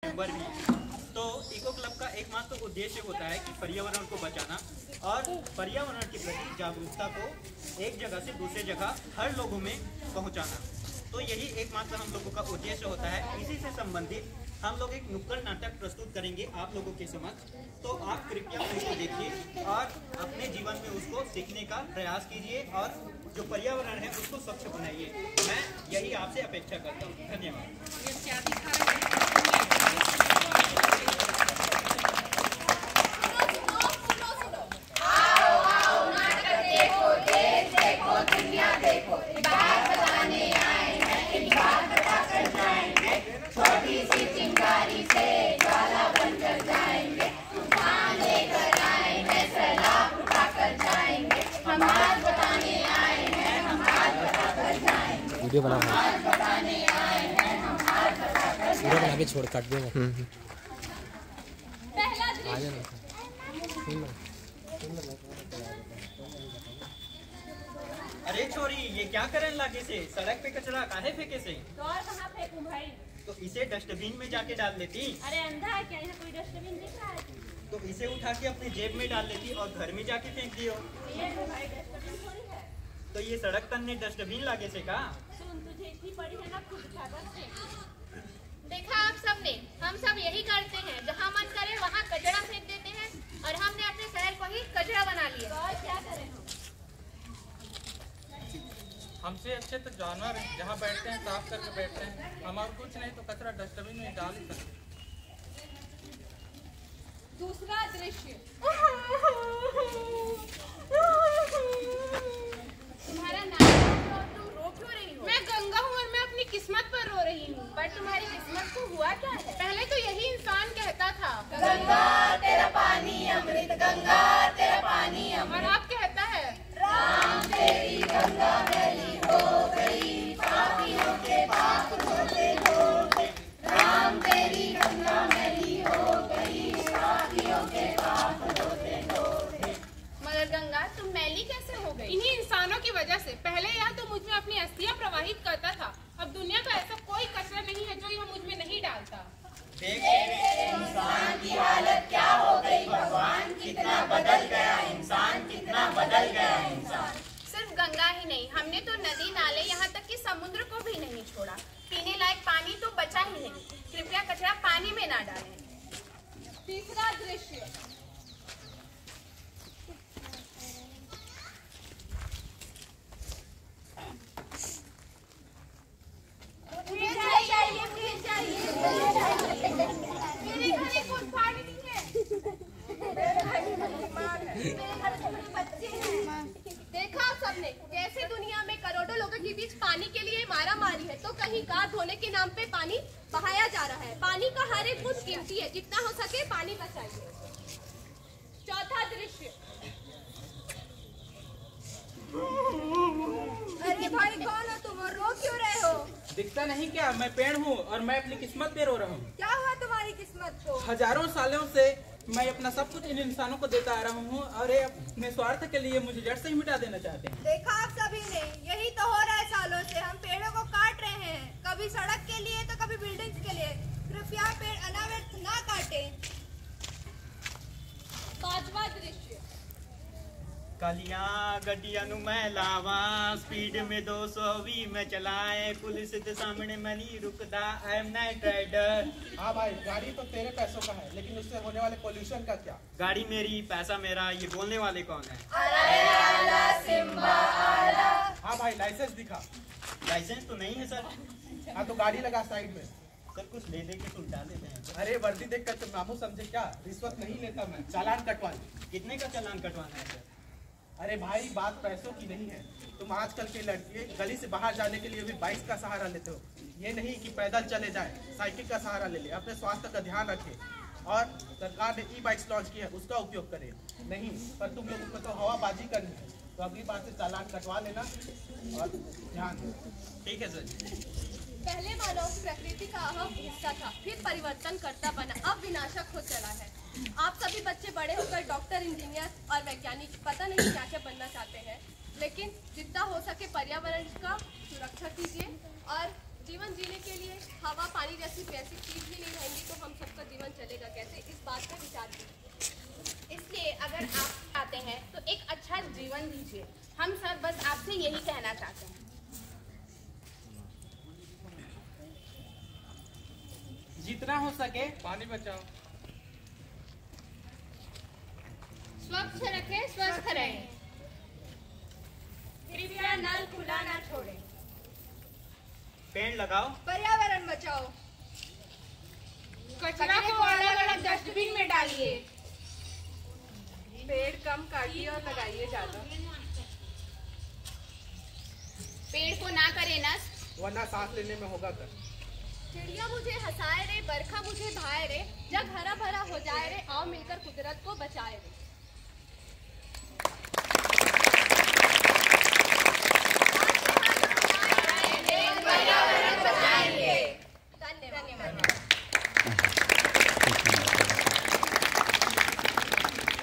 Member भी। तो eco club का एकमात्र उद्देश्य होता है कि पर्यावरण को बचाना और पर्यावरण के प्रति जागरूकता को एक जगह से दूसरे जगह हर लोगों में पहुंचाना। तो यही एकमात्र हम लोगों का उद्देश्य होता है। इसी से संबंधित हम लोग एक नुक्कड़ नाटक प्रस्तुत करेंगे आप लोगों के समक्ष। तो आप कृपया उसको देखिए और अपने जीवन में उसको सीखने का प्रयास कीजिए और जो पर्यावरण है उसको स्वच्छ बनाइए। मैं यही आपसे अपेक्षा करता हूँ। धन्यवाद। वीडियो बना वीडियो बना के छोड़ काट दूंगा। आ जाना। अरे छोरी, ये क्या करने लगे से? सड़क पे कचरा काहे फेंके से? तो और कहाँ फेंकूं भाई? तो इसे डस्टबिन में जाके डाल लेती। अरे अंधा है क्या? यहाँ कोई डस्टबिन दिख रहा है? तो इसे उठा के अपने जेब में डाल लेती और घर में जाके फेंक दियो। ये तो भाई डस्टबिन थोड़ी है। तो ये सड़क तन्ने डस्टबिन लागे से का? सुन, तुझे इतनी पड़ी है ना, खुद उठाकर फेंक। देखा आप सबने, हम सब यही करते हैं, जहाँ मन करे वहाँ कचरा फेंक देते हैं और हमने अपने शहर को ही कचरा बना लिया। तो और क्या करें हम? हमसे अच्छे तो जानवर जहाँ बैठते हैं साफ करके बैठते हैं। हम और कुछ नहीं तो कचरा डस्टबिन में डाल ही सकते। दूसरा दृश्य। तुम्हारा नाम और तुम रो क्यों रही हो? मैं गंगा हूँ और मैं अपनी किस्मत पर रो रही हूँ। पर तुम्हारी किस्मत को हुआ क्या है? पहले तो यही इंसान कहता था, गंगा तेरा पानी अमृत, गंगा तेरा पानी और अब कहता है, राम तेरी गंगा मैली हो गई, पापियों के पाप धोते धोते। राम तेरी गंगा मैली हो गई, पापियों के पाप धोते धोते। मगर गंगा तुम मैली कैसे हो गई? इन्हीं इंसानों की वजह से। पहले यह तो मुझ में अपनी अस्थियां प्रवाहित करता था, अब दुनिया का ऐसा कोई कचरा नहीं है जो यह मुझ में नहीं डालता। इंसान की हालत क्या हो गई भगवान, कितना बदल गया इंसान, कितना बदल गया इंसान। सिर्फ गंगा ही नहीं, हमने तो नदी नाले यहाँ तक कि समुद्र को भी नहीं छोड़ा। पीने लायक पानी तो बचा ही नहीं। कृपया कचरा पानी में ना डालें। तीसरा दृश्य। मेरे घर एक फुटपाथ नहीं है। बच्चे हैं। देखा आप सबने कैसे दुनिया में करोड़ों लोगों के बीच पानी के लिए मारा मारी है, तो कहीं कार धोने के नाम पे पानी बहाया जा रहा है। पानी का हर एक बूंद कीमती है, जितना हो सके पानी बचाइए। चौथा दृश्य। अरे भाई कौन हो तुम और रो क्यों रहे हो? दिखता नहीं क्या? मैं पेड़ हूँ और मैं अपनी किस्मत पे रो रहा हूँ। क्या हुआ तुम्हारी किस्मत को? हजारों सालों से मैं अपना सब कुछ इन इंसानों को देता आ रहा हूँ और ये अपने स्वार्थ के लिए मुझे जड़ से ही मिटा देना चाहते हैं। देखा आप सभी ने, यही तो हो रहा है सालों से। हम पेड़ों को काट रहे हैं, कभी सड़क के लिए तो कभी बिल्डिंग्स के लिए। कृपया पेड़ अनावृत ना काटें। पांचवा दृश्य। कालिया गड्डिया नु मैं लावा, स्पीड में 220 में चलाए, पुलिस के सामने मनी रुकदा, आई एम नाइट राइडर। हाँ भाई, गाड़ी तो तेरे पैसों का है, लेकिन उससे होने वाले पोल्यूशन का क्या? गाड़ी मेरी, पैसा मेरा। ये बोलने वाले कौन है? हाँ भाई, लाइसेंस दिखा। लाइसेंस तो नहीं है सर। हाँ तो गाड़ी लगा साइड में। सर कुछ ले दे के तो उल्टा देते हैं। अरे वर्दी देख कर तुम मामू समझे क्या? रिश्वत नहीं लेता मैं, चालान कटवा ली। कितने का चालान कटवाना है सर? अरे भाई, बात पैसों की नहीं है। तुम आजकल के लड़के गली से बाहर जाने के लिए भी बाइक का सहारा लेते हो। ये नहीं कि पैदल चले जाए, साइकिल का सहारा ले ले। अपने स्वास्थ्य का ध्यान रखें और सरकार ने ई बाइक्स लॉन्च की है, उसका उपयोग करें। नहीं पर तुम लोगों को तो हवाबाजी करनी है, तो अगली बार से चालान कटवा लेना और ध्यान दो। ठीक है सर। पहले मानव प्रकृति का अहम हिस्सा था, फिर परिवर्तन करता बना, अब विनाशक हो चला है। आप सभी बच्चे बड़े होकर डॉक्टर, इंजीनियर और वैज्ञानिक पता नहीं क्या क्या बनना चाहते हैं, लेकिन जितना हो सके पर्यावरण का सुरक्षा कीजिए और जीवन जीने के लिए हवा, पानी जैसी बेसिक चीज भी नहीं रहेंगी तो हम चाहती। इसलिए अगर आप आते हैं तो एक अच्छा जीवन दीजिए। हम सब बस आपसे यही कहना चाहते हैं। जितना हो सके पानी बचाओ। स्वच्छ रखें, स्वस्थ रहें। कृपया नल खुला ना छोड़ें। पेड़ लगाओ, पर्यावरण बचाओ। कचरा को अलग अलग डस्टबिन में डालिए। पेड़ कम काटिए और लगाइए ज्यादा। पेड़ को ना करें नष्ट, वरना सांस लेने में होगा कष्ट। चिड़िया मुझे हंसाए रे, बरखा मुझे भाए रे, जग हरा भरा हो जाए रे, आओ मिलकर कुदरत को बचाए रे।